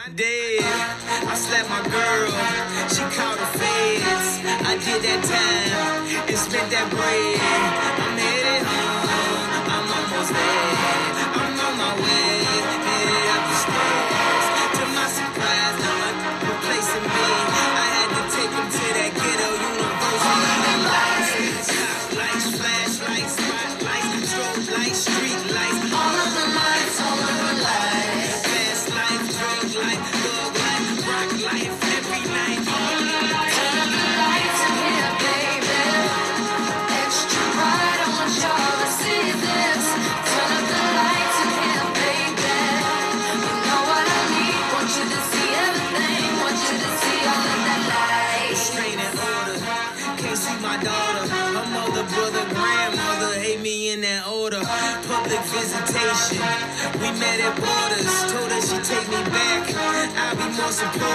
Dead. I slapped my girl, she called the feds. I did that time and spent that bread. I'm headed home, I'm almost there. I'm on my way, headed up the stairs. To my surprise, now I'm replacing me. I had to take him to that ghetto university. Top lights, flashlights, spotlights, strobe lights, street lights. All of the lights, all of the lights. Fast life, drug life, thug life, rock life, every night. All of the lights. Turn up the lights in here, baby. Extra bright, I want y'all to see this. Turn up the lights in here, baby. You know what I need. Want you to see everything. Want you to see all of that light. Restraining order. Can't see my daughter. Her mother, brother, grandmother hate me in that order. Public visitation. We met at Borders. Told her she'd take me back. I'll be more supportive.